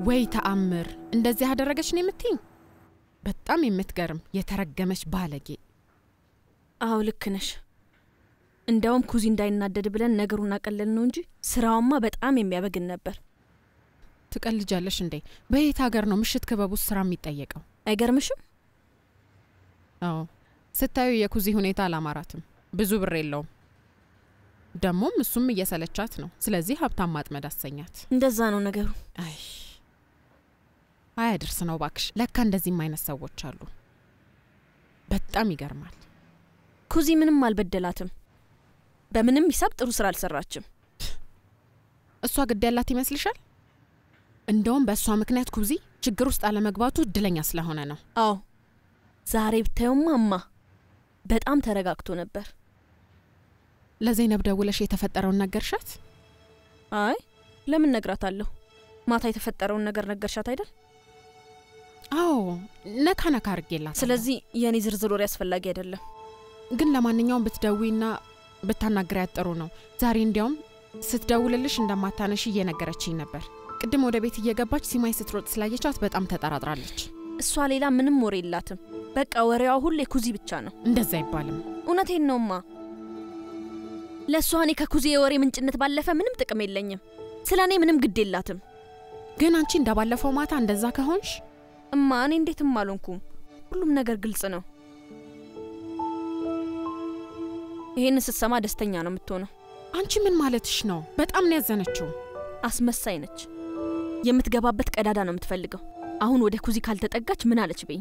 ወይ ተአምር እንደዚህ አደረገች ነው የምትይኝ በጣም የምትገርም የተረገመች ባለጌ አው ልክ ነሽ እንደውም ኩዚ እንዳይናደድ ብለን ነገሩን አቀለል ነው እንጂ ስራውማ በጣም የሚያበግን ነበር ትቀልጃለሽ እንዴ በየት ሀገር ነው ምሽት ክበቡ ስራ የሚጠየቀው አይገርምሽም አው ስታዩ የኩዚ ሁኔታ አላማራትም ብዙ ብር የለውም ደሞም እሱም እየሰለቻት ነው ስለዚህ ሀብታም ማጥመድ አሰኛት እንደዛ ነው ነገሩ አይድርስ ነው ባክሽ ለካ እንደዚህም አይነት ሰዎች አሉ በጣም ይገርማል ኩዚ ምንም አልበደላትም በምንም ሂሳብ ጥሩ ስራ አልሰራችም እሷ ግድ ያላት ይመስልሻል እንደውም በእሷ ምክንያት ኩዚ ችግር ውስጥ አለመግባቱ እድለኛ ስለሆነ ነው አዎ ዛሬ ብታዩማማ በጣም ተረጋግቶ ነበር ለዘይነብ ደውለሽ የተፈጠረውን ነገርሻት አይ ለምን ነግራታለሁ ማታ የተፈጠረውን ነገር ነገርሻት አይደል አዎ ነካ አርጌላት ስለዚህ የኔ ዝርዝር ወሬ ያስፈልጋል አይደለም ግን ለማንኛውም ብትደውይና ብታናግሪያት ጥሩ ነው ዛሬ እንዲያውም ስትደውልልሽ እንደማታነሽ እየነገረችኝ ነበር ቅድም ወደ ቤት እየገባች ሲማይ ስትሮጥ ስላየቻት በጣም ተጠራጥራለች እሷ ሌላ ምንም ወሬ የላትም በቃ ወሬዋ ሁሌ ኩዚ ብቻ ነው እንደዛ ይባልም እውነቴን ነውማ ለሷ እኔ ከኩዚ የወሬ ምንጭነት ባለፈ ምንም ጥቅም የለኝም ስለኔ ምንም ግድ የላትም ግን አንቺ እንደባለፈው ማታ እንደዛ ከሆንሽ እማ እኔ እንዴትም አልሆንኩም ሁሉም ነገር ግልጽ ነው ይሄን ስትሰማ ደስተኛ ነው የምትሆነው አንቺ ምን ማለትሽ ነው በጣም ነው ያዘነችው አስመሳይ ነች የምትገባበት ቀዳዳ ነው የምትፈልገው አሁን ወደ ኩዚ ካልተጠጋች ምን አለች በይኝ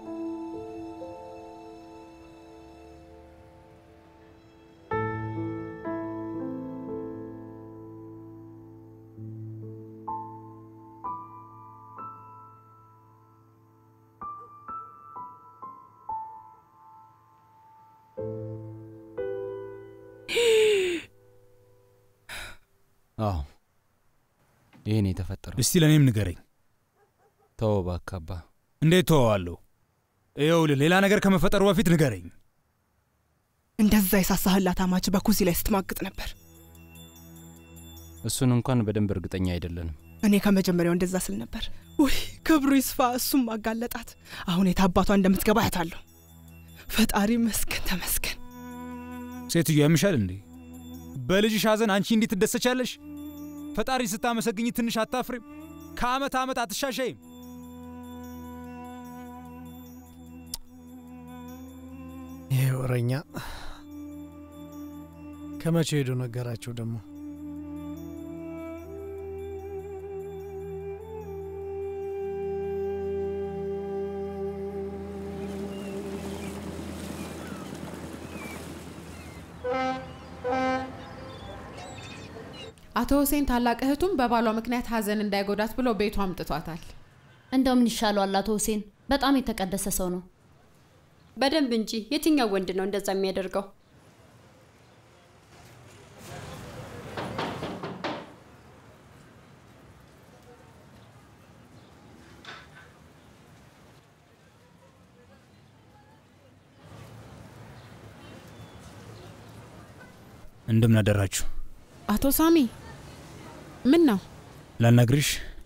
ይሄኔ ተፈጠረ እስቲ ለኔም ንገረኝ ተወባካባ እንዴት ተዋዋለሁ ይኸውልህ ሌላ ነገር ከመፈጠሩ በፊት ንገረኝ እንደዛ ይሳሳህላት አማች በኩዚ ላይ ስትማግጥ ነበር እሱን እንኳን በደንብ እርግጠኛ አይደለንም እኔ ከመጀመሪያው እንደዛ ስል ነበር ወይ ክብሩ ይስፋ እሱም አጋለጣት አሁን የታባቷ እንደምትገባ ያታለሁ ፈጣሪ መስከን ተመስከን ሴትዮ ያምሻል እንዴ በልጅሽ ሐዘን አንቺ እንዴት ትደሰቻለሽ ፈጣሪ ስታመሰግኝ ትንሽ አታፍሪም ከአመት አመት አትሻሻይም ይወረኛ ከመቼ ሄዶ ነገራቸው ደሞ አቶ ሁሴን ታላቅ እህቱም በባሏ ምክንያት ሐዘን እንዳይጎዳት ብሎ ቤቷ አምጥቷታል እንደውም ይሻላል አቶ ሁሴን በጣም የተቀደሰ ሰው ነው በደንብ እንጂ የትኛው ወንድ ነው እንደዛ የሚያደርገው እንደምን አደራችሁ አቶ ሳሚ ምን ነው ላናግርሽ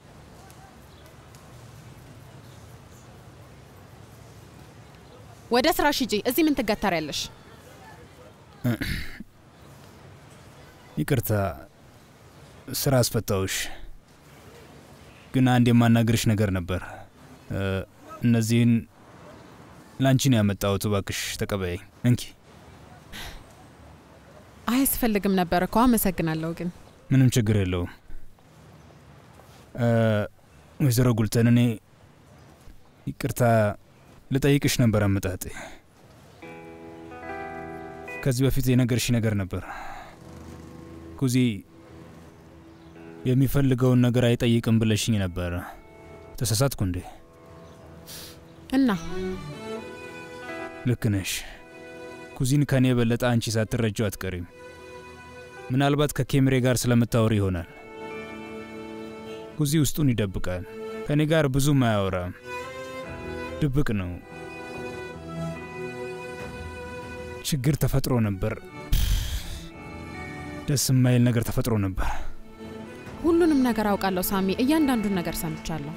ወደ ስራሽ ሂጂ እዚህ ምን ትገታሪያለሽ ይቅርታ ስራ አስፈታውሽ ግን አንድ የማናግርሽ ነገር ነበር እነዚህን ላንቺ ነው ያመጣሁት እባክሽ ተቀበይኝ እንኪ አይስፈልግም ነበር እኮ አመሰግናለሁ ግን ምንም ችግር የለውም ወይዘሮ ጉልተን እኔ ይቅርታ ልጠይቅሽ ነበር አመጣጤ ከዚህ በፊት የነገርሽ ነገር ነበር ኩዚ የሚፈልገውን ነገር አይጠይቅም ብለሽኝ ነበር ተሳሳትኩ እንዴ እና ልክ ነሽ ኩዚን ከኔ በለጣ አንቺ ሳትረጂው አትቀሪም ምናልባት ከኬምሬ ጋር ስለምታወሪ ይሆናል ኩዚ ውስጡን ይደብቃል ከኔ ጋር ብዙ ማያወራም ድብቅ ነው ችግር ተፈጥሮ ነበር ደስ የማይል ነገር ተፈጥሮ ነበር ሁሉንም ነገር አውቃለሁ ሳሚ፣ እያንዳንዱን ነገር ሰምቻለሁ።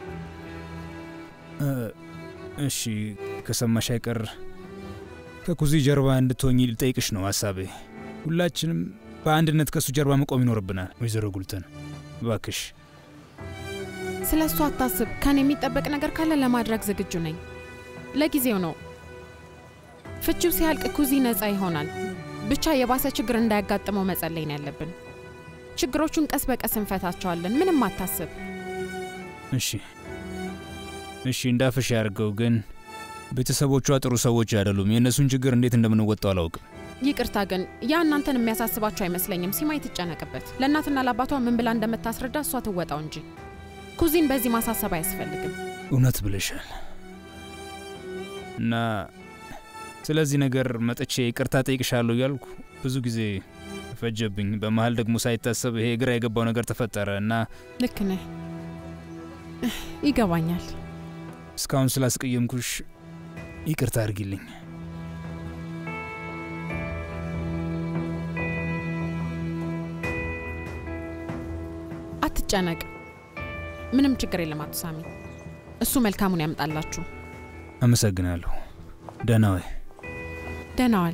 እሺ ከሰማሽ አይቀር ከኩዚ ጀርባ እንድትሆኚ ልጠይቅሽ ነው ሐሳቤ። ሁላችንም በአንድነት ከሱ ጀርባ መቆም ይኖርብናል። ወይዘሮ ጉልተን እባክሽ። ስለሱ አታስብ። ከኔ የሚጠበቅ ነገር ካለ ለማድረግ ዝግጁ ነኝ። ለጊዜው ነው። ፍቺው ሲያልቅ ኩዚ ነፃ ይሆናል። ብቻ የባሰ ችግር እንዳያጋጥመው መጸለይ ነው ያለብን። ችግሮቹን ቀስ በቀስ እንፈታቸዋለን። ምንም አታስብ። እሺ እንዳፍሽ ያርገው። ግን ቤተሰቦቿ ጥሩ ሰዎች አይደሉም። የእነሱን ችግር እንዴት እንደምንወጣው አላውቅም። ይቅርታ ግን ያ እናንተን የሚያሳስባቸው አይመስለኝም። ሲማይ ትጨነቅበት። ለእናትና ለአባቷ ምን ብላ እንደምታስረዳ እሷ ትወጣው እንጂ ኩዚን በዚህ ማሳሰብ አያስፈልግም። እውነት ብለሻል። እና ስለዚህ ነገር መጥቼ ይቅርታ ጠይቅሻለሁ ያልኩ ብዙ ጊዜ ፈጀብኝ። በመሃል ደግሞ ሳይታሰብ ይሄ ግራ የገባው ነገር ተፈጠረ እና ልክ ነህ፣ ይገባኛል። እስካሁን ስላስቀየምኩሽ ይቅርታ አድርጊልኝ። አትጨነቅ፣ ምንም ችግር የለም አቶ ሳሚ። እሱ መልካሙን ያምጣላችሁ። አመሰግናለሁ። ደህና ዋይ። ደህና ዋል።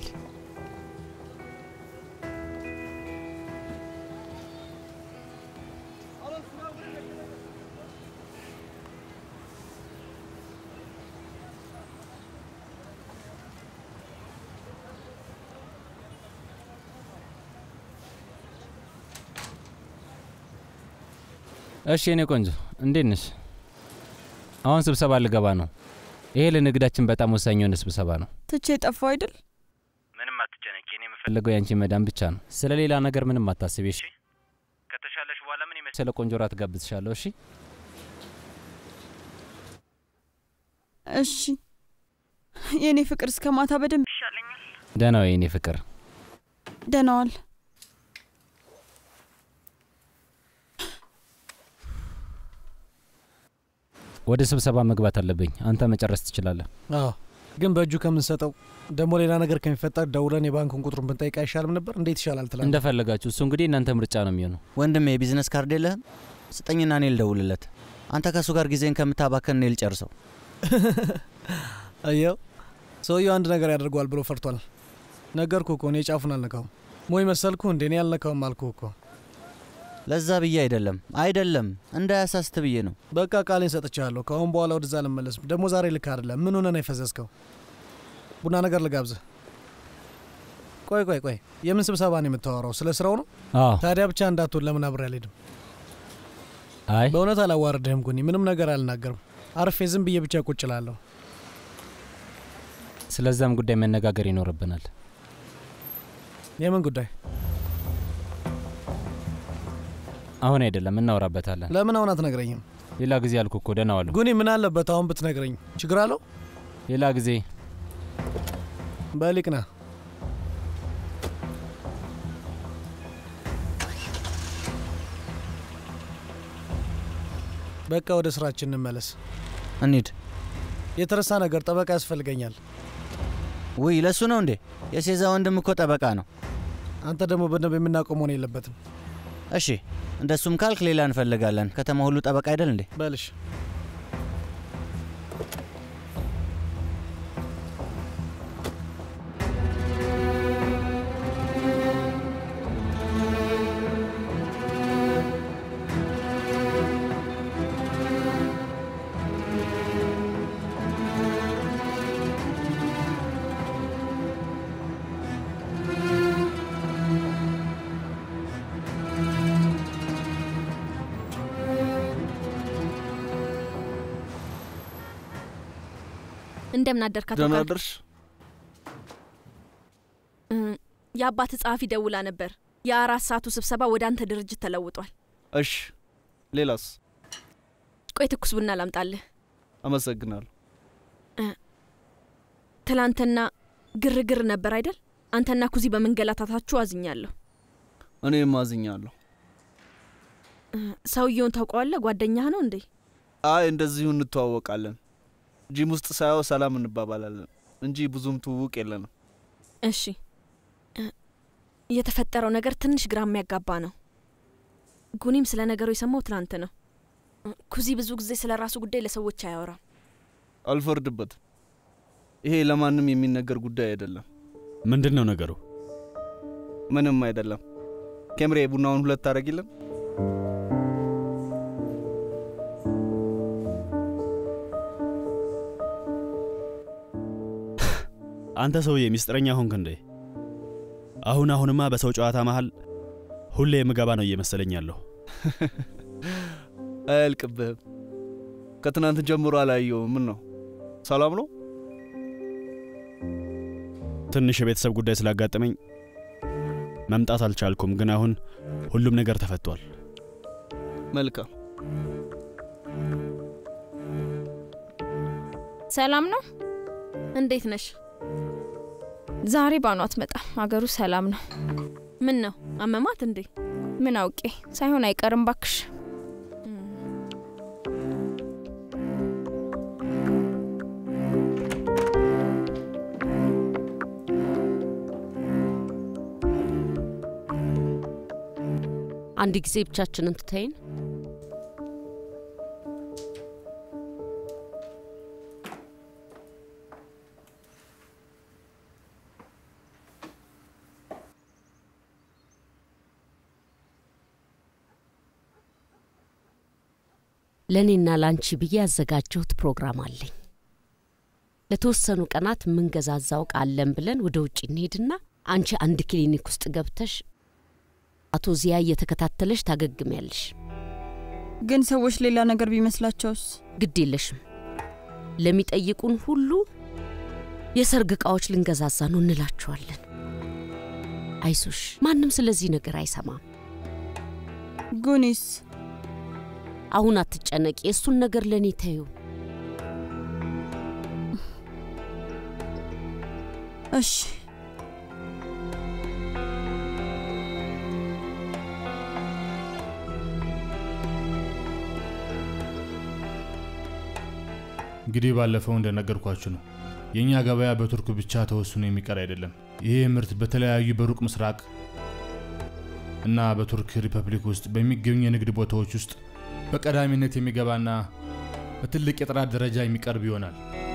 እሺ እኔ ቆንጆ እንዴት ነሽ? አሁን ስብሰባ ልገባ ነው። ይሄ ለንግዳችን በጣም ወሳኝ የሆነ ስብሰባ ነው። ትቼ ጠፋው አይደል? ምንም አትጨነቂ። እኔ የምፈልገው ያንቺ መዳም ብቻ ነው። ስለሌላ ነገር ምንም አታስቢ። እሺ ከተሻለሽ በኋላ ምን የመሰለ ቆንጆ ራት ጋብዝሻለሁ። እሺ እሺ የኔ ፍቅር እስከ ማታ በደንብ ይሻለኛል። ደህና ወይ የኔ ፍቅር? ደህና ዋል። ወደ ስብሰባ መግባት አለብኝ። አንተ መጨረስ ትችላለህ። አዎ ግን በእጁ ከምንሰጠው ደግሞ ሌላ ነገር ከሚፈጠር ደውለን የባንኩን ቁጥሩን ብንጠይቅ አይሻልም ነበር? እንዴት ይሻላል ትላለህ? እንደፈለጋችሁ። እሱ እንግዲህ እናንተ ምርጫ ነው የሚሆነው። ወንድሜ የቢዝነስ ካርድ የለህም? ስጠኝና እኔ ልደውልለት። አንተ ከሱ ጋር ጊዜን ከምታባከን እኔ ልጨርሰው። አየው ሰውየው አንድ ነገር ያደርገዋል ብሎ ፈርቷል። ነገርኩህ እኮ እኔ ጫፉን አልነካውም። ሞይ መሰልኩህ እንዴ? እኔ አልነካውም አልኩህ እኮ። ለዛ ብዬ አይደለም እንዳያሳስት ብዬ ነው። በቃ ቃሌን ሰጥቻለሁ። ከአሁን በኋላ ወደዛ አልመለስም። ደግሞ ዛሬ ልክ አይደለም። ምን ሆነ ነው የፈዘዝከው? ቡና ነገር ልጋብዝህ። ቆይ የምን ስብሰባ ነው የምታወራው? ስለ ስራው ነው? ታዲያ ብቻ እንዳትሆን ለምን አብሬ አልሄድም? አይ በእውነት አላዋርድህም ጉኒ። ምንም ነገር አልናገርም። አርፌ ዝም ብዬ ብቻ ቁጭ እላለሁ። ስለዛም ጉዳይ መነጋገር ይኖርብናል። የምን ጉዳይ? አሁን አይደለም እናወራበታለን። ለምን አሁን አትነግረኝም? ሌላ ጊዜ አልኩህ እኮ። ደህና ዋሉ ጉኒ። ምን አለበት አሁን ብትነግረኝ? ችግር አለው? ሌላ ጊዜ በሊቅና በቃ ወደ ስራችን እንመለስ። እንሂድ። የተረሳ ነገር ጠበቃ ያስፈልገኛል። ውይ ለሱ ነው እንዴ? የሴዛ ወንድም እኮ ጠበቃ ነው። አንተ ደግሞ በደንብ የምናውቀው መሆን የለበትም። እሺ እንደሱም ካልክ ሌላ እንፈልጋለን። ከተማ ሁሉ ጠበቃ አይደል እንዴ? በልሽ። እንደምን አደርካት? ደህና አደርሽ? የአባት ጸሐፊ ደውላ ነበር። የ4 ሰዓቱ ስብሰባ ወደ አንተ ድርጅት ተለውጧል። እሺ ሌላስ? ቆይ ትኩስ ቡና ላምጣልህ። አመሰግናለሁ። ትላንትና ግርግር ነበር አይደል? አንተና ኩዚ በመንገላታታችሁ አዝኛለሁ። እኔም አዝኛለሁ። ሰውየውን ታውቀዋለህ? ጓደኛህ ነው እንዴ? አይ እንደዚሁ እንተዋወቃለን። ጂም ውስጥ ሳይው ሰላም እንባባላለን እንጂ ብዙም ትውውቅ የለንም። እሺ የተፈጠረው ነገር ትንሽ ግራ የሚያጋባ ነው። ጉኒም ስለ ነገሩ የሰማው ትናንት ነው። ኩዚ ብዙ ጊዜ ስለ ራሱ ጉዳይ ለሰዎች አያወራም። አልፈርድበት። ይሄ ለማንም የሚነገር ጉዳይ አይደለም። ምንድነው ነገሩ? ምንም አይደለም። ኬምሬ ቡናውን 2 አረጊልን። አንተ ሰውዬ ሚስጥረኛ ሆንክ እንዴ? አሁንማ በሰው ጨዋታ መሃል ሁሌ የምገባ ነው እየመሰለኝ ያለው። አልቅብህም። ከትናንት ጀምሮ አላየሁም። ምን ነው ሰላም ነው? ትንሽ የቤተሰብ ጉዳይ ስላጋጠመኝ መምጣት አልቻልኩም፣ ግን አሁን ሁሉም ነገር ተፈቷል። መልካም። ሰላም ነው? እንዴት ነሽ? ዛሬ ባኗ አትመጣም። አገሩ ሰላም ነው። ምን ነው አመማት እንዴ? ምን አውቄ ሳይሆን አይቀርም ባክሽ። አንድ ጊዜ ብቻችንን ትተይን። ለኔና ላንቺ ብዬ ያዘጋጀሁት ፕሮግራም አለኝ። ለተወሰኑ ቀናት ምን ገዛዛው ቃለን ብለን ወደ ውጪ እንሄድና አንቺ አንድ ክሊኒክ ውስጥ ገብተሽ አቶ ዚያ እየተከታተለሽ ታገግሚያለሽ። ግን ሰዎች ሌላ ነገር ቢመስላቸውስ? ግድ የለሽም። ለሚጠይቁን ሁሉ የሰርግ ዕቃዎች ልንገዛዛ ነው እንላቸዋለን። አይዞሽ፣ ማንም ስለዚህ ነገር አይሰማም። ጉኒስ? አሁን አትጨነቂ፣ እሱን ነገር ለኔ ተዩ። እሺ። እንግዲህ ባለፈው እንደነገርኳችሁ ነው። የኛ ገበያ በቱርክ ብቻ ተወስኖ የሚቀር አይደለም። ይሄ ምርት በተለያዩ በሩቅ ምስራቅ እና በቱርክ ሪፐብሊክ ውስጥ በሚገኙ የንግድ ቦታዎች ውስጥ በቀዳሚነት የሚገባና በትልቅ የጥራት ደረጃ የሚቀርብ ይሆናል።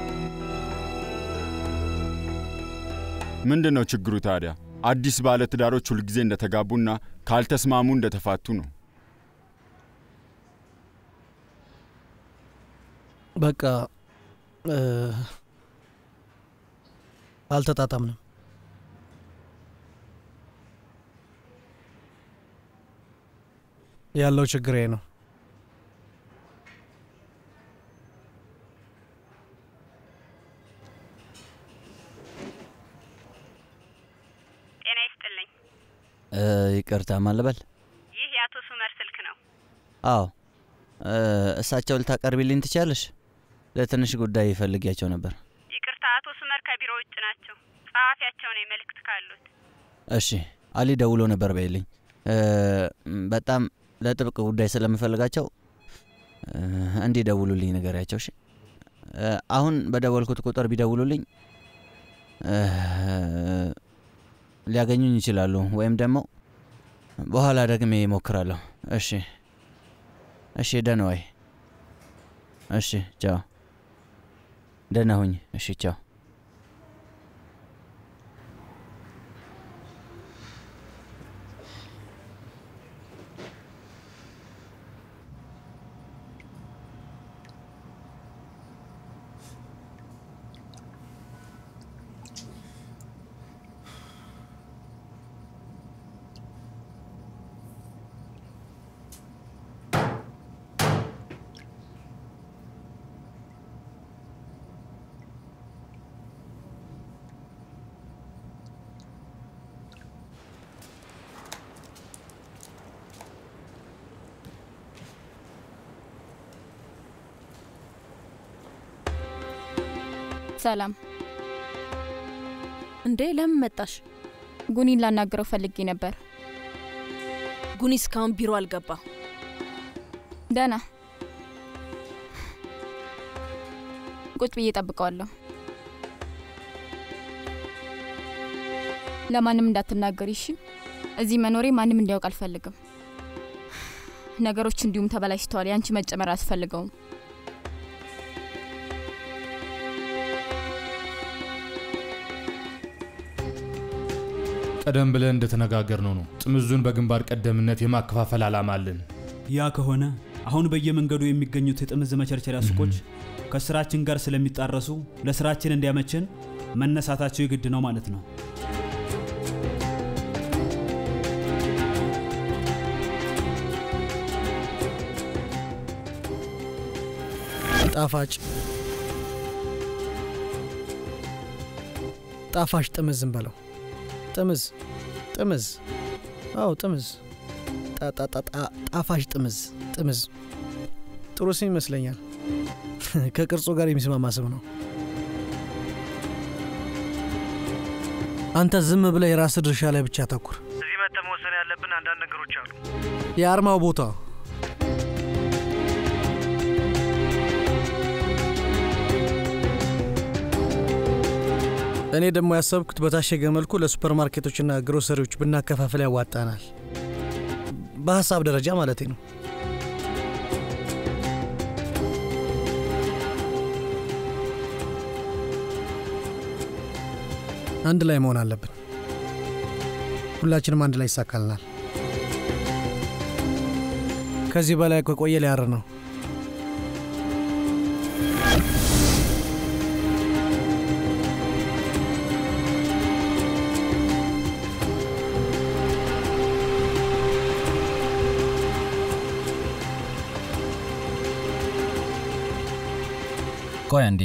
ምንድነው ችግሩ ታዲያ? አዲስ ባለ ትዳሮች ሁሉ ጊዜ እንደተጋቡና ካልተስማሙ እንደተፋቱ ነው። በቃ አልተጣጣምንም። ያለው ችግር ነው። ጤና ይስጥልኝ። ይቅርታ ማለበል? ይህ የአቶ ሱመር ስልክ ነው። አዎ። እሳቸው ልታቀርቢልኝ ትችያለሽ? ለትንሽ ጉዳይ ይፈልጊያቸው ነበር። ይቅርታ፣ አቶ ሱመር ከቢሮ ውጭ ናቸው። ጸሐፊያቸው ነው መልእክት ካሉት። እሺ፣ አሊ ደውሎ ነበር በይልኝ። በጣም ለጥብቅ ጉዳይ ስለምፈልጋቸው እንዲደውሉልኝ ንገሪያቸው። እሺ። አሁን በደወልኩት ቁጥር ቢደውሉልኝ ሊያገኙኝ ይችላሉ፣ ወይም ደግሞ በኋላ ደግሜ እሞክራለሁ። እሺ። እሺ፣ ደህና ዋይ። እሺ፣ ቻው። ደህና ሁኝ። እሺ፣ ቻው። ሰላም። እንዴ ለምን መጣሽ? ጉኒን ላናግረው ፈልጌ ነበር። ጉኒ እስካሁን ቢሮ አልገባ። ደህና ቁጭ ብዬ እጠብቀዋለሁ። ለማንም እንዳትናገሪ እሺ? እዚህ መኖሬ ማንም እንዲያውቅ አልፈልግም። ነገሮች እንዲሁም ተበላሽተዋል። ያንቺ መጨመር አስፈልገውም። ቀደም ብለን እንደተነጋገርነው ነው ጥምዙን በግንባር ቀደምነት የማከፋፈል ዓላማ አለን። ያ ከሆነ አሁን በየመንገዱ የሚገኙት የጥምዝ መቸርቸሪያ ሱቆች ከስራችን ጋር ስለሚጣረሱ ለስራችን እንዲያመችን መነሳታቸው ይግድ ነው ማለት ነው። ጣፋጭ ጥምዝ እንበለው። ጥምዝ አዎ ጥምዝ ጣፋጭ ጥምዝ ጥሩ ስም ይመስለኛል። ከቅርጹ ጋር የሚስማማ ስም ነው። አንተ ዝም ብለህ የራስ ድርሻ ላይ ብቻ ተኩር። እዚህ መተህ መወሰን ያለብን አንዳንድ ነገሮች አሉ። የአርማው ቦታ እኔ ደግሞ ያሰብኩት በታሸገ መልኩ ለሱፐርማርኬቶችና ግሮሰሪዎች ብናከፋፍል ያዋጣናል። በሐሳብ ደረጃ ማለቴ ነው። አንድ ላይ መሆን አለብን። ሁላችንም አንድ ላይ ይሳካልናል። ከዚህ በላይ ከቆየ ሊያር ነው። ቆይ አንዴ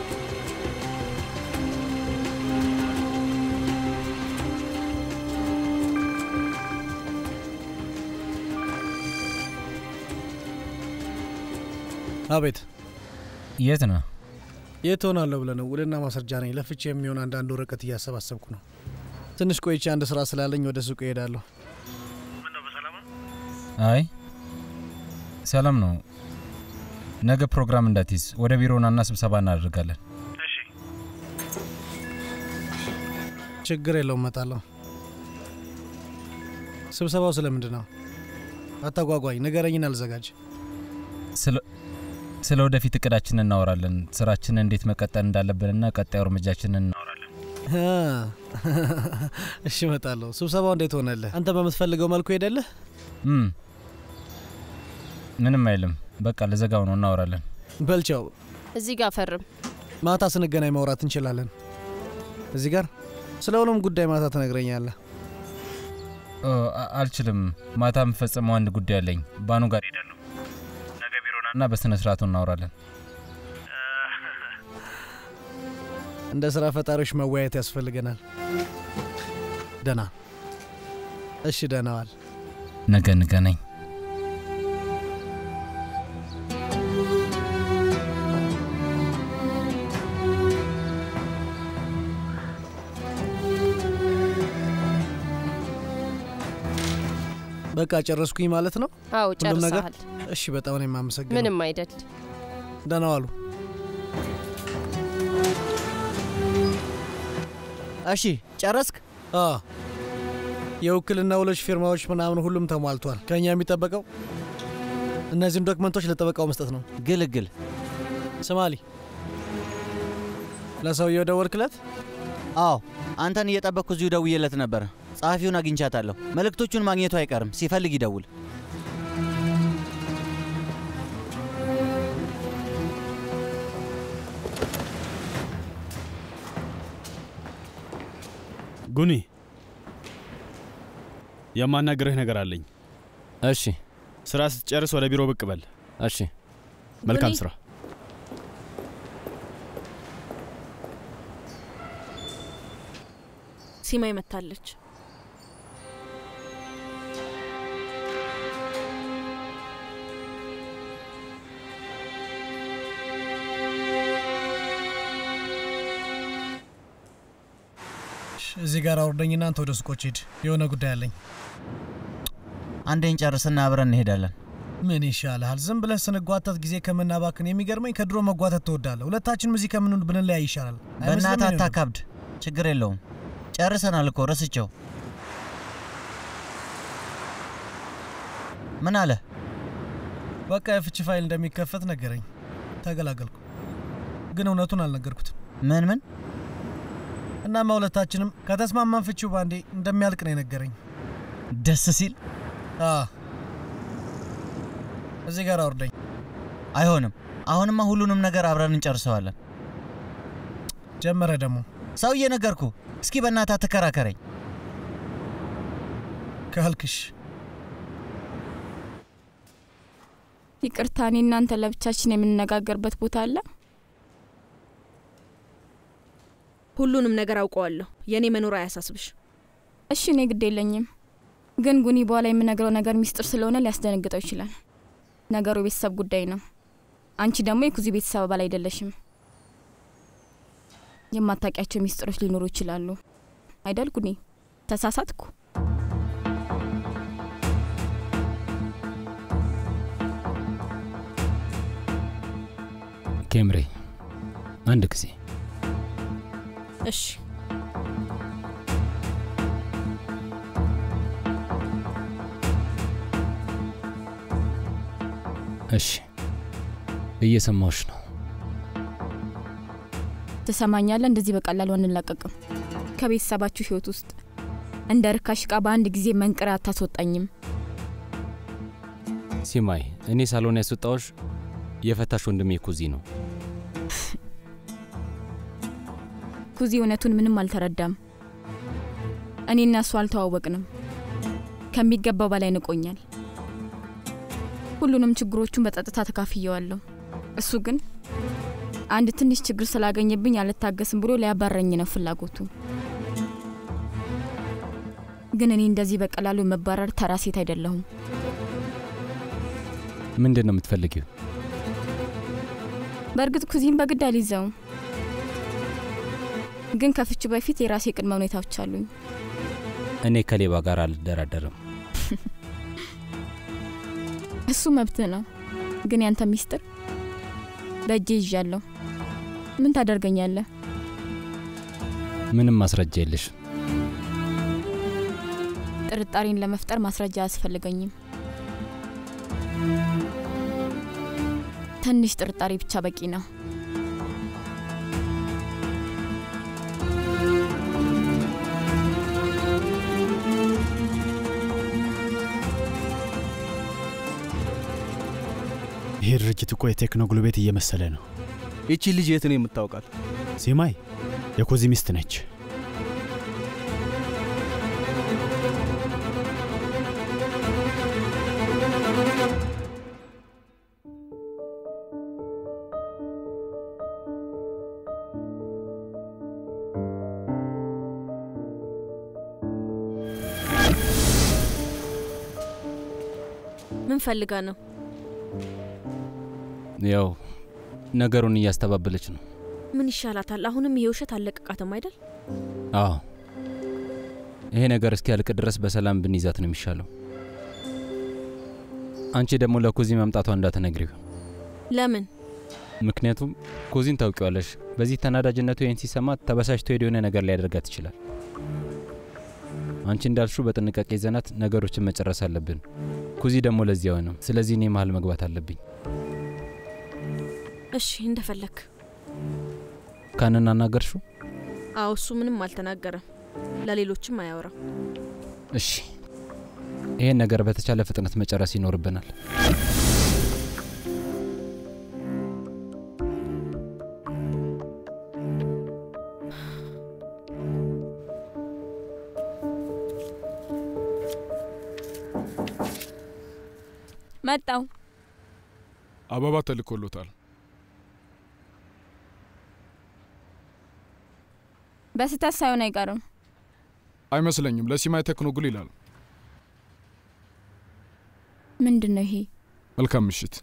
አቤት የት ነው? የት ሆናለሁ ብለህ ነው? ውልና ማስረጃ ነኝ። ለፍቼ የሚሆን አንዳንድ ወረቀት እያሰባሰብኩ ነው። ትንሽ ቆይቼ አንድ ስራ ስላለኝ ወደ ሱቅ እሄዳለሁ። ምነው በሰላም ነው? አይ ሰላም ነው። ነገ ፕሮግራም እንዳትይዝ ወደ ቢሮና ስብሰባ እናደርጋለን። እሺ ችግር የለውም እመጣለሁ። ስብሰባው ስለምንድን ነው? አታጓጓኝ፣ ንገረኝና አልዘጋጅ። ስለ ወደፊት እቅዳችን እናወራለን። ስራችንን እንዴት መቀጠል እንዳለብንና ቀጣዩ እርምጃችንን እናወራለን። እሺ እመጣለሁ። ስብሰባው እንዴት ሆነልህ? አንተ በምትፈልገው መልኩ ሄደልህ? ምንም አይልም። በቃ ለዘጋው ነው፣ እናወራለን። በልቻው እዚህ ጋር ፈርም። ማታ ስንገናኝ ማውራት እንችላለን። እዚህ ጋር ስለ ሁሉም ጉዳይ ማታ ትነግረኛለህ። አልችልም። ማታ የምፈጽመው አንድ ጉዳይ አለኝ። ባኑ ጋር ሄዳለሁ። ነገ ቢሮና በስነ ስርዓቱ እናወራለን። እንደ ስራ ፈጣሪዎች መወያየት ያስፈልገናል። ደህና እሺ፣ ደህና ዋል። ነገ እንገናኝ። በቃ ጨረስኩኝ ማለት ነው? አዎ ጨርሰሃል። እሺ በጣም ነው የማመሰግነው። ምንም አይደል። ደህና ዋሉ። እሺ ጨረስክ? የውክልና ውሎች፣ ፊርማዎች ምናምን ሁሉም ተሟልቷል። ከኛ የሚጠበቀው እነዚህን ዶክመንቶች ለጠበቃው መስጠት ነው። ግልግል። ስማሊ፣ ለሰውየው ደወልክለት? አዎ አንተን እየጠበቅኩ እዚሁ ደውዬለት ነበር። ጸሐፊውን አግኝቻታለሁ። መልእክቶቹን ማግኘቱ አይቀርም። ሲፈልግ ይደውል። ጉኒ፣ የማናገርህ ነገር አለኝ። እሺ። ስራ ስትጨርስ ወደ ቢሮ ብቅ በል። እሺ። መልካም ስራ። ሲማይ መታለች። እዚህ ጋር አውርደኝና አንተ ወደ ሱቆች ሂድ። የሆነ ጉዳይ አለኝ። አንዴን ጨርስና አብረን እንሄዳለን። ምን ይሻላል? ዝም ብለህ ስንጓተት ጊዜ ከምናባክን የሚገርመኝ ከድሮ መጓተት ትወዳለህ። ሁለታችንም እዚህ ከምንውል ብንለያይ ይሻላል። በእናትህ አታካብድ። ችግር የለውም። ጨርሰናል እኮ ረስቸው። ምን አለ? በቃ የፍቺ ፋይል እንደሚከፈት ነገረኝ። ተገላገልኩ። ግን እውነቱን አልነገርኩትም። ምን? እናማ ሁለታችንም ከተስማማን ፍቺው ባንዴ እንደሚያልቅ ነው የነገረኝ። ደስ ሲል። እዚህ ጋር አውርደኝ። አይሆንም። አሁንማ ሁሉንም ነገር አብረን እንጨርሰዋለን። ጀመረ ደግሞ ሰውዬ ነገርኩ። እስኪ በእናትህ ተከራከረኝ ካልክሽ። ይቅርታ፣ እኔ እናንተ ለብቻችን የምንነጋገርበት ቦታ አለ? ሁሉንም ነገር አውቀዋለሁ። የኔ መኖር አያሳስብሽ። እሺ፣ እኔ ግድ የለኝም። ግን ጉኒ በኋላ የምነግረው ነገር ሚስጥር ስለሆነ ሊያስደነግጠው ይችላል። ነገሩ የቤተሰብ ጉዳይ ነው። አንቺ ደግሞ የኩዚ ቤተሰብ አባል አይደለሽም። የማታውቂያቸው ሚስጥሮች ሊኖሩ ይችላሉ አይደል ጉኒ? ተሳሳትኩ? ኬምሬ አንድ ጊዜ እሺ። እሺ እየሰማሁሽ ነው። ትሰማኛለህ? እንደዚህ በቀላሉ አንላቀቅም። ከቤተሰባችሁ ህይወት ውስጥ እንደ ርካሽ ዕቃ በአንድ ጊዜ መንቅራ አታስወጣኝም። ሲማይ፣ እኔ ሳሎን ያስወጣሁሽ የፈታሽ ወንድሜ ኩዚ ነው። ኩዚ እውነቱን ምንም አልተረዳም። እኔና እሱ አልተዋወቅንም። ከሚገባው በላይ ንቆኛል። ሁሉንም ችግሮቹን በጸጥታ ተካፍየዋለሁ። እሱ ግን አንድ ትንሽ ችግር ስላገኘብኝ አልታገስም ብሎ ሊያባረኝ ነው ፍላጎቱ። ግን እኔ እንደዚህ በቀላሉ መባረር ተራ ሴት አይደለሁም። ምንድን ነው የምትፈልጊው? በእርግጥ ኩዚን በግድ አልይዘውም፣ ግን ከፍቹ በፊት የራሴ ቅድመ ሁኔታዎች አሉኝ። እኔ ከሌባ ጋር አልደራደርም። እሱ መብት ነው፣ ግን ያንተ ሚስጥር በእጄ ይዣለሁ። ምን ታደርገኛለህ? ምንም ማስረጃ የለሽ። ጥርጣሬን ለመፍጠር ማስረጃ አያስፈልገኝም። ትንሽ ጥርጣሬ ብቻ በቂ ነው። ይሄ ድርጅት እኮ የቴክኖግሉ ቤት እየመሰለ ነው። ይቺ ልጅ የት ነው የምታውቃት? ሲማይ የኮዚ ሚስት ነች። ምን ፈልጋ ነው? ያው ነገሩን እያስተባበለች ነው። ምን ይሻላታል? አሁንም ይሄ ውሸት አለቀቃትም አይደል? አዎ፣ ይሄ ነገር እስኪያልቅ ድረስ በሰላም ብንይዛት ነው የሚሻለው። አንቺ ደግሞ ለኮዚ መምጣቷ እንዳትነግሪው። ለምን? ምክንያቱም ኮዚን ታውቂዋለሽ። በዚህ ተናዳጅነቱ ይህን ሲሰማ ተበሳጭቶ ሄዶ የሆነ ነገር ሊያደርጋት ይችላል። አንቺ እንዳልሽው በጥንቃቄ ይዘናት ነገሮችን መጨረስ አለብን። ኩዚ ደግሞ ለዚያው ነው። ስለዚህ እኔ መሀል መግባት አለብኝ። እሺ፣ እንደፈለክ። ካንን አናገርሽው? አዎ፣ እሱ ምንም አልተናገረም። ለሌሎችም አያወራም። እሺ፣ ይሄን ነገር በተቻለ ፍጥነት መጨረስ ይኖርብናል። መጣው። አበባ ተልኮሎታል። በስተት ሳይሆን አይቀርም። አይመስለኝም። ለሲማይ ቴክኖግሉ ይላል። ምንድነው ይሄ? መልካም ምሽት።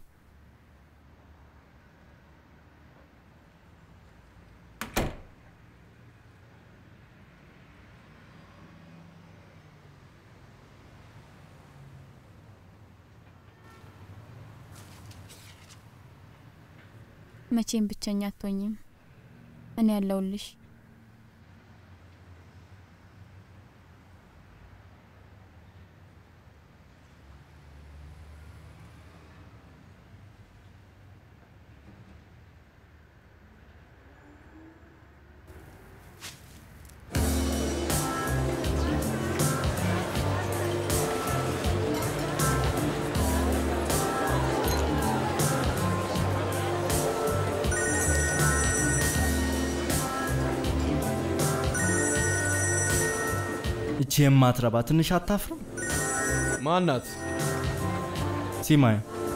መቼም ብቸኛ አትሆኝም። እኔ ያለሁልሽ። እቺ የማትረባ ትንሽ አታፍርም? ማናት? ሲማይ።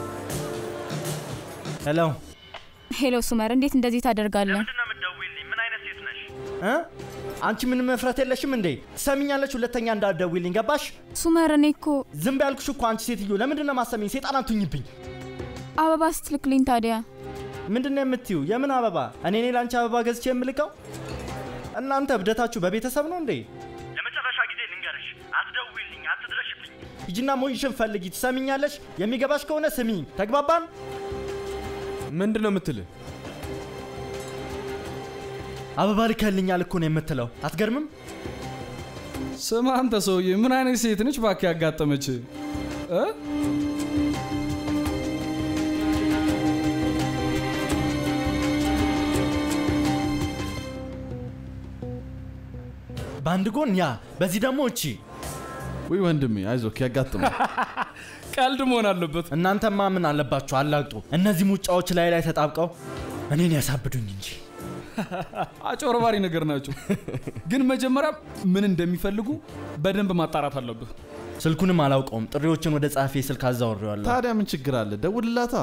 ሄሎ ሄሎ ሱመር፣ እንዴት እንደዚህ ታደርጋለህ? ለምንድነው የምትደውይልኝ? ምን አይነት ሴት ነሽ? አንቺ ምንም መፍራት የለሽም እንዴ? ትሰሚኛለሽ? ሁለተኛ እንዳትደውይልኝ ገባሽ? ሱመር፣ እኔ እኮ ዝም ያልኩሽ እኮ አንቺ ሴትዮ። ለምንድነው ማሰሚኝ? ሰይጣን አትሁኝብኝ። አበባ ስትልክልኝ ታዲያ ምንድነው የምትዩ? የምን አበባ? እኔ ላንቺ አበባ ገዝቼ የምልከው? እናንተ እብደታችሁ በቤተሰብ ነው እንዴ? ለመጨረሻ ጊዜ ልንገርሽ፣ አትደውይልኝ፣ አትድረሽብኝ። ሂጂና ሞይሽን ፈልጊ። ትሰሚኛለሽ? የሚገባሽ ከሆነ ስሚኝ። ተግባባን? ምንድነው የምትልህ? አበባ ልከልኛል እኮ ነው የምትለው። አትገርምም? ስማ አንተ ሰውዬ፣ ምን አይነት ሴት ነች ባክህ ያጋጠመች? በአንድ ጎን ያ፣ በዚህ ደግሞ እቺ። ወይ ወንድሜ አይዞህ፣ ያጋጥማል። ቀልድ መሆን አለበት። እናንተማ ምን አለባችሁ? አላግጡ። እነዚህ ሙጫዎች ላይ ተጣብቀው እኔን ያሳብዱኝ እንጂ አጭበርባሪ ነገር ናቸው። ግን መጀመሪያ ምን እንደሚፈልጉ በደንብ ማጣራት አለብህ። ስልኩንም አላውቀውም። ጥሪዎችን ወደ ጸሐፊ ስልክ አዛውሬዋለሁ። ታዲያ ምን ችግር አለ? ደውልላታ።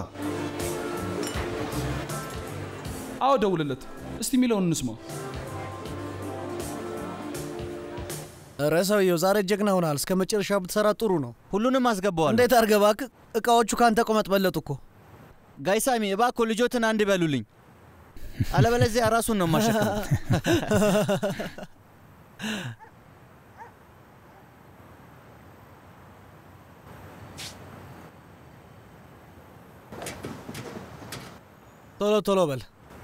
አዎ ደውልለት። እስቲ የሚለውን እንስማው። ኧረ ሰውየው ዛሬ ጀግና ሆናል። እስከ መጨረሻ ብትሰራ ጥሩ ነው። ሁሉንም አስገባዋለሁ። እንዴት አድርገህ እባክህ? እቃዎቹ ካንተ ቁመት በለጡ እኮ። ጋይሳሚ እባክዎ ልጆትን አንድ በሉልኝ፣ አለበለዚያ ራሱን ነው የማሸከመው። ቶሎ ቶሎ በል።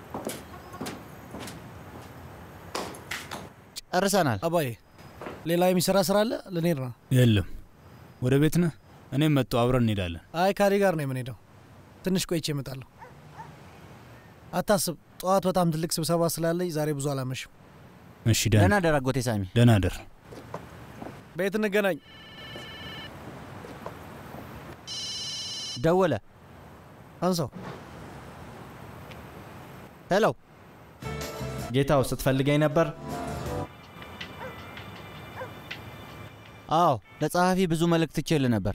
ጨርሰናል። አባዬ ሌላ የሚሰራ ስራ አለ? ልንሄድ ነው። የለም፣ ወደ ቤት ነህ? እኔም መጣሁ፣ አብረን እንሄዳለን። አይ ካሊ ጋር ነው የምንሄደው። ትንሽ ቆይቼ እመጣለሁ። አታስብ፣ ጠዋት በጣም ትልቅ ስብሰባ ስላለኝ ዛሬ ብዙ አላመሽም። እሺ፣ ደህና ደር አጎቴ ሳሚ። ደህና ደር። ቤት እንገናኝ። ደወለ። አንሳው። ሄሎ ጌታው፣ ስትፈልገኝ ነበር? አዎ፣ ለጸሐፊ ብዙ መልእክት ትችል ነበር።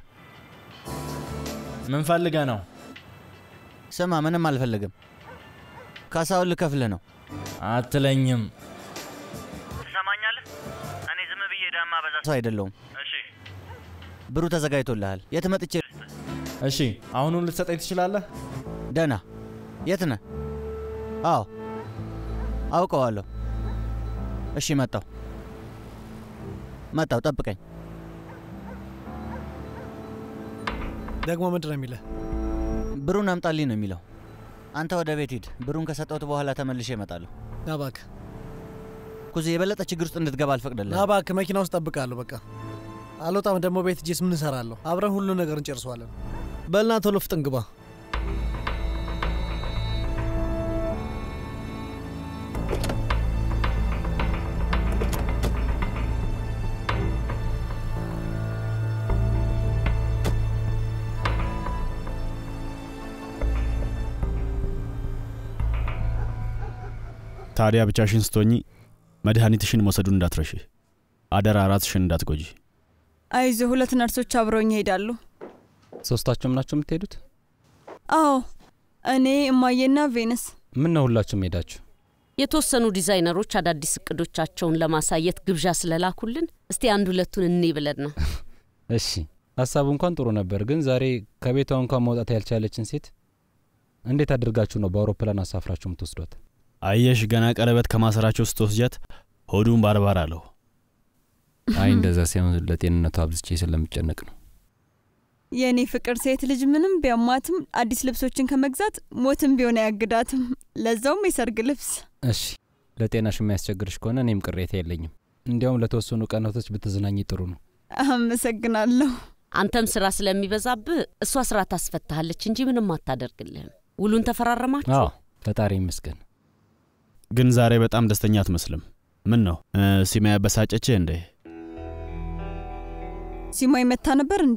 ምን ፈልገ ነው? ስማ፣ ምንም አልፈልግም። ካሳውን ልከፍልህ ነው። አትለኝም። ትሰማኛለህ? እኔ ዝም ብዬ ዳማ በዛ ሰው አይደለሁም። እሺ፣ ብሩ ተዘጋጅቶልሃል። የት መጥቼ? እሺ፣ አሁኑን ልትሰጠኝ ትችላለህ? ደህና። የት ነህ? አዎ አውቀዋለሁ። እሺ፣ መጣሁ። ጠብቀኝ። ደግሞ ምንድን ነው የሚለህ? ብሩን አምጣልኝ ነው የሚለው። አንተ ወደ ቤት ሂድ። ብሩን ከሰጠሁት በኋላ ተመልሼ እመጣለሁ። ና እባክህ ኩዚ፣ የበለጠ ችግር ውስጥ እንድትገባ አልፈቅድልህም። ና እባክህ፣ መኪና ውስጥ እጠብቅሃለሁ። በቃ አልወጣም። ደግሞ ቤት ሂጄስ ምን እሰራለሁ? አብረን ሁሉ ነገር እንጨርሰዋለን። በልና ቶሎ ፍጥን ግባ። ታዲያ ብቻሽን ስትሆኚ መድኃኒትሽን መውሰዱን እንዳትረሺ። አደራ ራስሽን እንዳትጎጂ። አይዞህ፣ ሁለት ነርሶች አብረውኝ ይሄዳሉ። ሶስታችሁም ናችሁ የምትሄዱት? አዎ፣ እኔ እማዬና ቬነስ። ምን ነው ሁላችሁም ሄዳችሁ? የተወሰኑ ዲዛይነሮች አዳዲስ እቅዶቻቸውን ለማሳየት ግብዣ ስለላኩልን እስቲ አንድ ሁለቱን እኔ ብለን ነው። እሺ፣ ሀሳቡ እንኳን ጥሩ ነበር፣ ግን ዛሬ ከቤቷ እንኳን መውጣት ያልቻለችን ሴት እንዴት አድርጋችሁ ነው በአውሮፕላን አሳፍራችሁ የምትወስዷት? አየሽ፣ ገና ቀለበት ከማሰራቸው ስትወስጃት ሆዱን ባርባር አለው። አይ እንደዛ ሳይሆን ለጤንነቷ አብዝቼ ስለምጨነቅ ነው። የኔ ፍቅር፣ ሴት ልጅ ምንም ቢያማትም አዲስ ልብሶችን ከመግዛት ሞትም ቢሆን አያግዳትም፣ ለዛውም የሰርግ ልብስ። እሺ፣ ለጤናሽ የሚያስቸግርሽ ከሆነ እኔም ቅሬታ የለኝም። እንዲያውም ለተወሰኑ ቀናቶች ብትዝናኝ ጥሩ ነው። አመሰግናለሁ። አንተም ስራ ስለሚበዛብህ እሷ ስራ ታስፈታሃለች እንጂ ምንም አታደርግልህም። ውሉን ተፈራረማችሁ? አዎ፣ ፈጣሪ ይመስገን። ግን ዛሬ በጣም ደስተኛ አትመስልም። ምን ነው ሲማ ያበሳጨችህ እንዴ? ሲማ ይመታ ነበር እንዴ?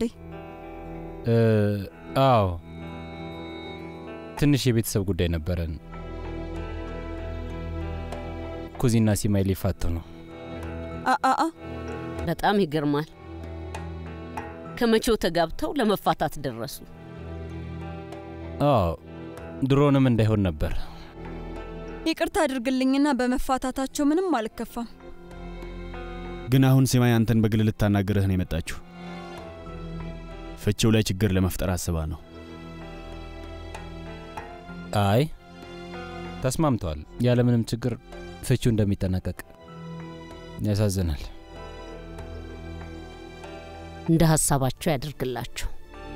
አዎ፣ ትንሽ የቤተሰብ ጉዳይ ነበረን። ኩዚና ሲማ ሊፋቱ ነው። በጣም ይገርማል። ከመቼው ተጋብተው ለመፋታት ደረሱ? አዎ ድሮንም እንዳይሆን ነበር። ይቅርታ አድርግልኝና በመፋታታቸው ምንም አልከፋም። ግን አሁን ሲማይ አንተን በግል ልታናግርህ ነው የመጣችው። ፍቺው ላይ ችግር ለመፍጠር አስባ ነው። አይ ተስማምተዋል። ያለምንም ችግር ፍቺው እንደሚጠናቀቅ። ያሳዝናል። እንደ ሐሳባቸው ያድርግላቸው።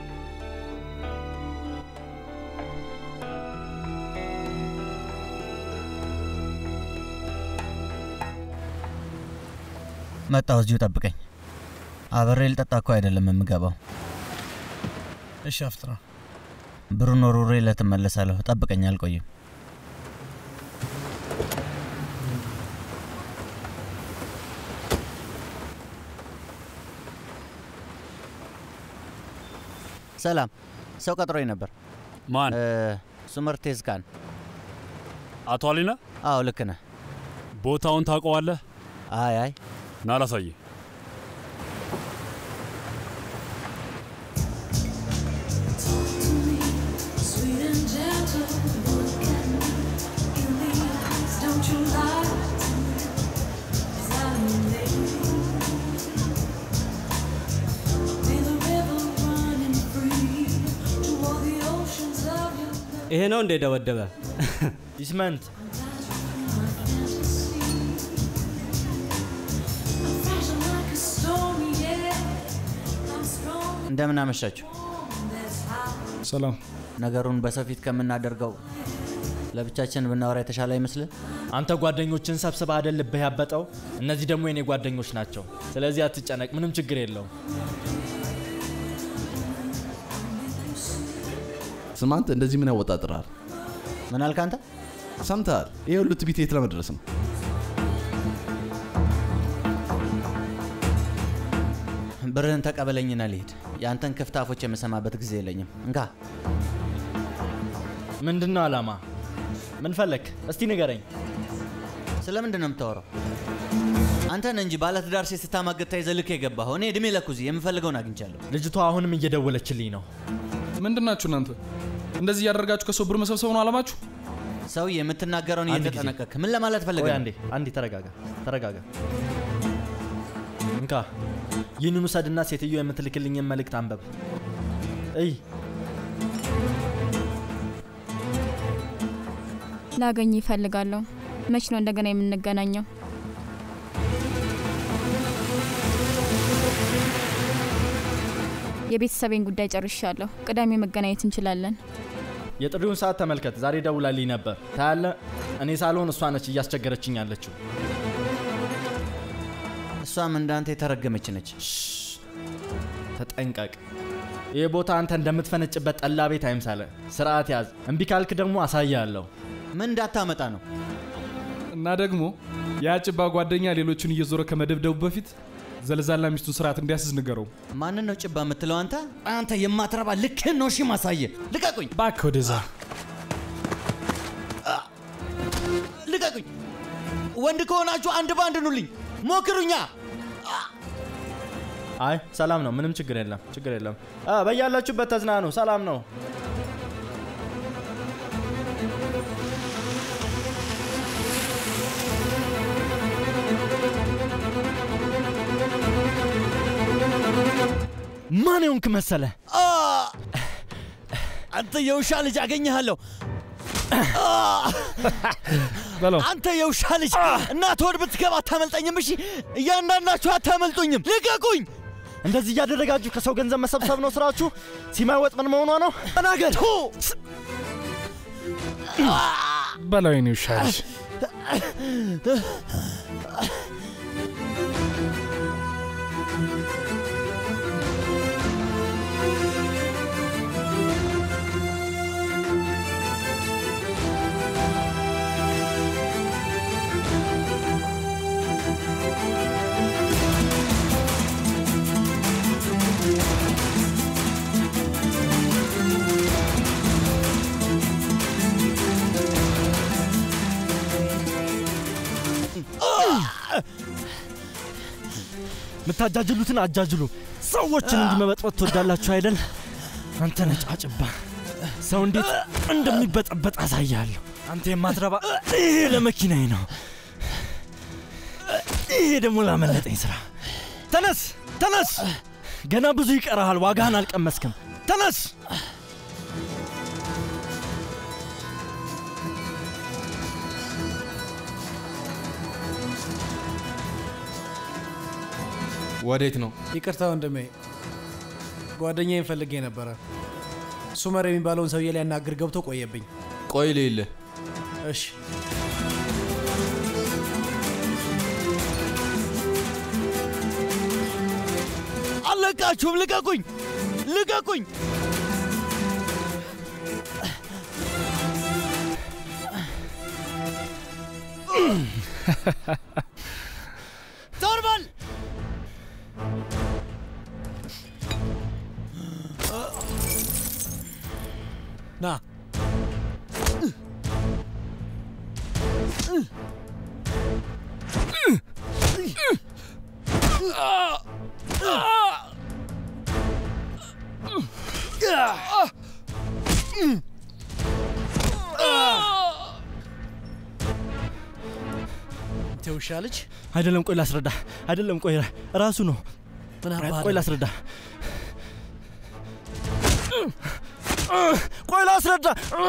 መጣሁ። እዚሁ ጠብቀኝ። አብሬ ልጠጣ እኮ አይደለም የምገባው። እሺ አፍጥራ። ብሩን ወርውሬ ለትመለሳለሁ። ጠብቀኝ፣ አልቆይም። ሰላም። ሰው ቀጥሮኝ ነበር። ማን? ሱመር ቴዝካን። አቶ አሊና? አዎ ልክ ነህ። ቦታውን ታውቀዋለህ? አይ ና ላሳይህ። ይሄ ነው እንደ ደወደበ ይስመንት እንደምን አመሻችሁ። ሰላም። ነገሩን በሰው ፊት ከምናደርገው ለብቻችን ብናወራ የተሻለ አይመስልህ? አንተ ጓደኞችን ሰብስበህ አይደል ልብህ ያበጠው? እነዚህ ደግሞ የኔ ጓደኞች ናቸው። ስለዚህ አትጨነቅ፣ ምንም ችግር የለውም። ስማ አንተ እንደዚህ ምን ያወጣጥራል? ምን አልክ አንተ? ሰምተሃል? ይሄ ሁሉ ትቢት የት ለመድረስ ነው? ብርህን ተቀበለኝና ልሂድ። ያንተን ክፍት አፎች የምሰማበት ጊዜ የለኝም። እንካ። ምንድነው አላማ? ምን ፈለክ? እስቲ ንገረኝ። ስለምንድን ነው የምታወራው? አንተ ነህ እንጂ ባለትዳር ሴት ስታማግጥ ተይዘህ ልክ የገባኸው። እኔ እድሜ ለኩዚ የምፈልገውን አግኝቻለሁ። ልጅቷ አሁንም እየደወለችልኝ ነው። ምንድናችሁ እናንተ? እንደዚህ እያደረጋችሁ ከሰው ብር መሰብሰብ ነው አላማችሁ? ሰውዬ የምትናገረውን እየተጠነቀቅ ምን ለማለት ፈልገህ? አንዴ ተረጋጋ። እንካ ይህንን ውሰድና ሴትዮ የምትልክልኝን መልእክት አንበብ። እይ ላገኝ ይፈልጋለሁ። መች ነው እንደገና የምንገናኘው? የቤተሰቤን ጉዳይ ጨርሻለሁ። ቅዳሜ መገናኘት እንችላለን። የጥሪውን ሰዓት ተመልከት። ዛሬ ደውላልኝ ነበር። ታያለህ፣ እኔ ሳልሆን እሷ ነች እያስቸገረችኝ ያለችው። እሷም እንዳንተ የተረገመች ነች። ተጠንቀቅ። ይህ ቦታ አንተ እንደምትፈነጭበት ጠላ ቤት አይምሳለ። ስርዓት ያዝ። እምቢ ካልክ ደግሞ አሳያለሁ። ምን እንዳታመጣ ነው? እና ደግሞ ያጭባ ጓደኛ ሌሎችን እየዞረ ከመደብደቡ በፊት ዘልዛላ ሚስቱን ስርዓት እንዲያስዝ ንገረው። ማንን ነው ጭባ የምትለው አንተ? አንተ የማትረባ ልክህን ነው። እሺ ማሳየ። ልቀቁኝ እባክህ። ወደዛ ልቀቁኝ። ወንድ ከሆናችሁ አንድ ባንድ ኑልኝ። ሞክሩኛ። አይ ሰላም ነው፣ ምንም ችግር የለም። በያላችሁበት ተዝናኑ። ሰላም ነው። ማን ሆንክ መሰለ? አንተ የውሻ ልጅ አገኘሃለሁ። አንተ የውሻ ልጅ እናት ወድ ብትገባ አታመልጠኝም። እሺ እያንዳንዳችሁ አታመልጡኝም። ልቀቁኝ። እንደዚህ እያደረጋችሁ ከሰው ገንዘብ መሰብሰብ ነው ስራችሁ? ሲማይ ወጥ ምን መሆኗ ነው? ተናገር። በለው የኔ ውሻ ልጅ። ምታጃጅሉትን አጃጅሉ። ሰዎችን እንዲህ መበጥበጥ ትወዳላችሁ አይደል? አንተ ነጫጭባ ሰው እንዴት እንደሚበጠበጥ አሳያለሁ። አንተ የማትረባ ይሄ ለመኪናዬ ነው። ይሄ ደግሞ ላመለጠኝ ስራ። ተነስ ተነስ፣ ገና ብዙ ይቀርሃል። ዋጋህን አልቀመስክም። ተነስ። ወዴት ነው? ይቅርታ ወንድሜ፣ ጓደኛዬን ፈልጌ ነበረ። ሱመር የሚባለውን ሰውዬ ሊያናግር ገብቶ ቆየብኝ። ቆይ ልይልህ። እሺ። አለቃችሁም! ልቀቁኝ! ልቀቁኝ! ዞር በል! ና ተውሻ ልጅ አይደለም። ቆይ ላስረዳ። አይደለም፣ ቆይ ራሱ ነው። ቆይ ላስረዳ። ቆይ ላስረዳ።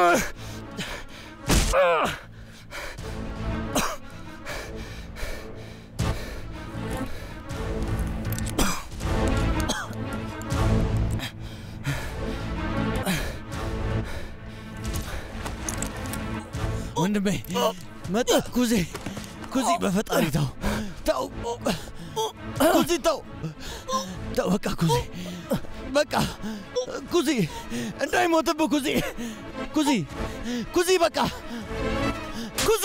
ወንድሜ መጣ። ኩዚ ኩዚ፣ በፈጣሪ ተው ተው፣ ኩዚ ተው ተው፣ በቃ ኩዚ፣ በቃ ኩዚ፣ እንዳይሞትብህ ኩዚ፣ ኩዚ፣ ኩዚ፣ በቃ ኩዚ።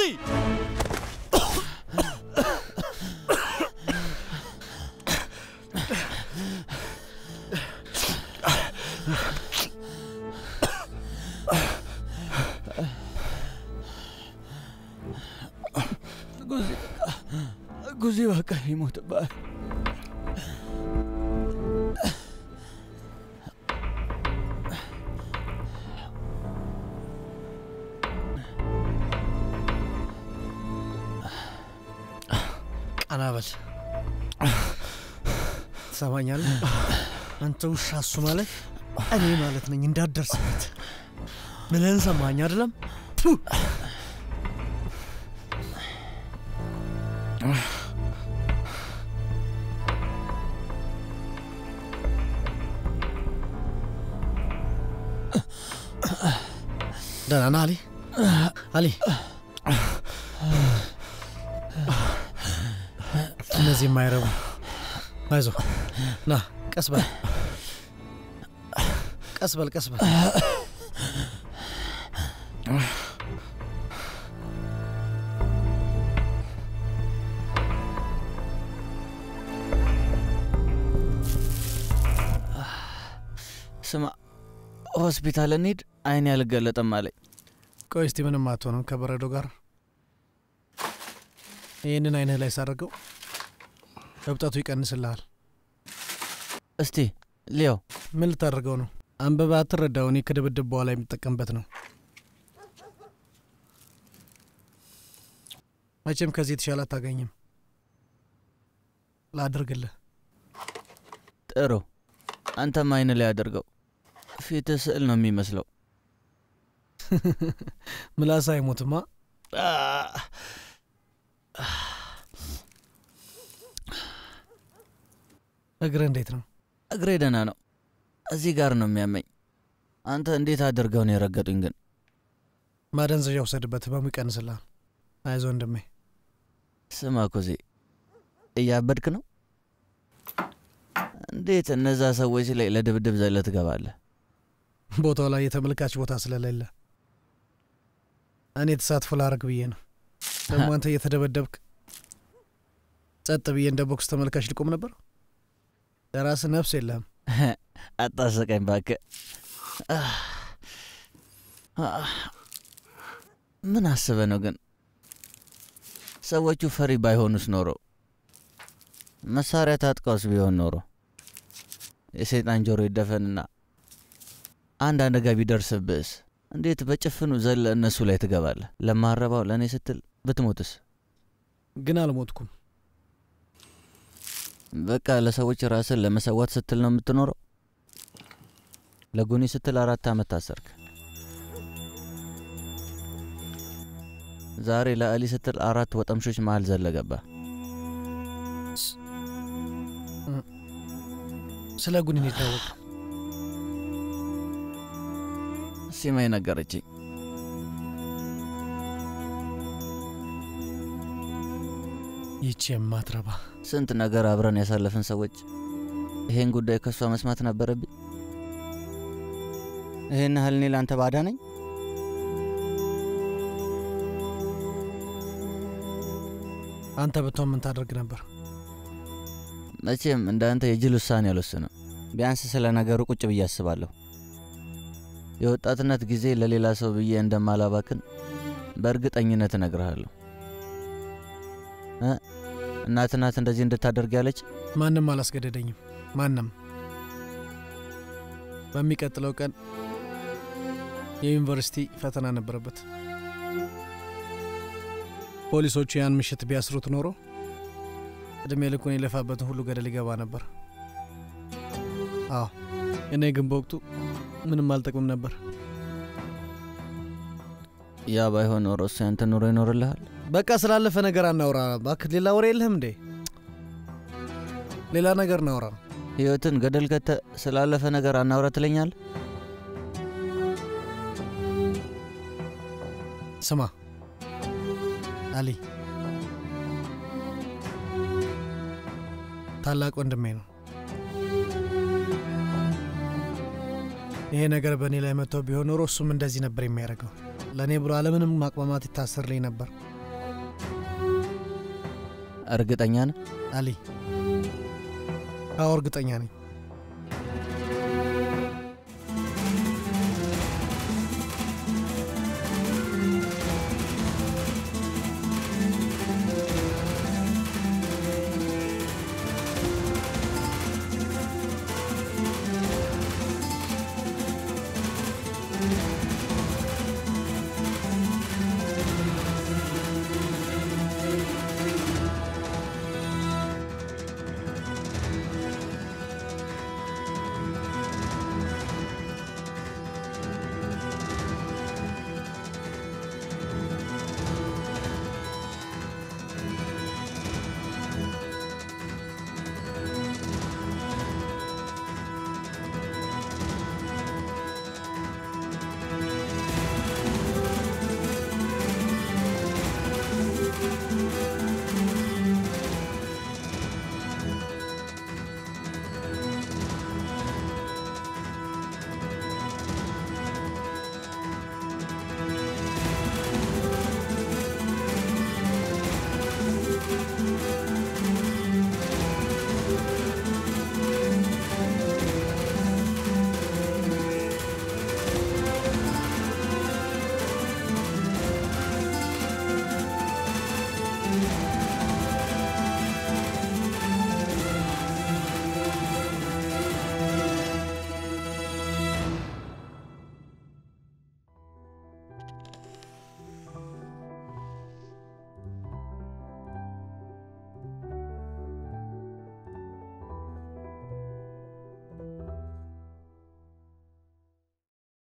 ኩዚ በቃ ይሞትብሃል። ቀና በል። ትሰማኛለህ? አንተ ውሻ፣ እሱ ማለት እኔ ማለት ነኝ። እንዳትደርስበት ምንን ሰማኝ አይደለም? ደህና ነህ አሊ? አሊ፣ እነዚህ የማይረቡ አይዞህ፣ ና ቀስ በል፣ ቀስ በል፣ ቀስ በል። ስማ፣ ሆስፒታል እንሂድ። አይኔ አልገለጠም አለኝ። ቆይ እስቲ ምንም አትሆንም ከበረዶ ጋር። ይህንን አይንህ ላይ ሳደርገው እብጠቱ ይቀንስልሃል። እስቲ ሊያው። ምን ልታደርገው ነው? አንብባ አትረዳው። እኔ ከድብድብ በኋላ የምጠቀምበት ነው። መቼም ከዚህ የተሻለ አታገኝም። ላድርግልህ። ጥሩ። አንተም አይን ላይ አድርገው። ፊትህ ስዕል ነው የሚመስለው። ምላስ አይሞትማ። እግርህ እንዴት ነው? እግሬ ደህና ነው። እዚህ ጋር ነው የሚያመኝ። አንተ እንዴት አድርገው ነው የረገጡኝ ግን? ማደንዘዣ ውሰድበት፣ ህመሙ ይቀንስልሃል። አይዞህ ወንድሜ። ስማ ኩዚ፣ እያበድክ ነው? እንዴት እነዛ ሰዎች ላይ ለድብድብ ዘለ ትገባለህ? ቦታው ላይ የተመልካች ቦታ ስለሌለ እኔ ተሳትፎ ላረግ ብዬ ነው። ደግሞ አንተ እየተደበደብክ ጸጥ ብዬ እንደ ቦክስ ተመልካች ልቆም ነበር? ለራስህ ነፍስ የለህም። አታስቀኝ እባክህ። ምን አስበህ ነው ግን? ሰዎቹ ፈሪ ባይሆኑስ ኖሮ መሳሪያ ታጥቀውስ ቢሆን ኖሮ የሰይጣን ጆሮ ይደፈንና አንድ አደጋ ቢደርስብስ እንዴት በጭፍኑ ዘለ እነሱ ላይ ትገባለህ? ለማረባው ለእኔ ስትል ብትሞትስ? ግን አልሞትኩም። በቃ ለሰዎች ራስን ለመሰዋት ስትል ነው የምትኖረው። ለጉኒ ስትል 4 ዓመት ታሰርክ። ዛሬ ለአሊ ስትል 4 ወጠምሾች መሃል ዘለገባ። ስለ ጉኒ ይታወቅ ሲማይ ነገረችኝ። ይቺ የማትረባ ስንት ነገር አብረን ያሳለፍን ሰዎች ይሄን ጉዳይ ከሷ መስማት ነበረብኝ። ይሄን ያህል እኔ ላንተ ባዳ ነኝ? አንተ ብትሆን ምን ታደርግ ነበር? መቼም እንዳንተ የጅል ውሳኔ አልወስንም። ቢያንስ ስለ ነገሩ ቁጭ ብዬ አስባለሁ። የወጣትነት ጊዜ ለሌላ ሰው ብዬ እንደማላባክን በእርግጠኝነት እነግርሃለሁ። እናት ናት እንደዚህ እንድታደርግ ያለች? ማንም አላስገደደኝም። ማንም። በሚቀጥለው ቀን የዩኒቨርሲቲ ፈተና ነበረበት። ፖሊሶቹ ያን ምሽት ቢያስሩት ኖሮ እድሜ ልኩን የለፋበትን ሁሉ ገደል ይገባ ነበር። አዎ፣ እኔ ግን በወቅቱ ምንም አልጠቅምም ነበር። ያ ባይሆን ኖሮ እሱ ያንተ ኑሮ ይኖርልሃል። በቃ ስላለፈ ነገር አናውራ እባክህ። ሌላ ወሬ የለህም እንዴ? ሌላ ነገር እናውራ። ህይወትን ገደል ከተ ስላለፈ ነገር አናውራ ትለኛል? ስማ አሊ፣ ታላቅ ወንድሜ ነው። ይሄ ነገር በእኔ ላይ መጥቶ ቢሆን ኖሮ እሱም እንደዚህ ነበር የሚያደርገው። ለእኔ ብሎ አለምንም ማቅማማት ይታሰርልኝ ነበር። እርግጠኛ ነህ አሊ? አዎ እርግጠኛ ነኝ።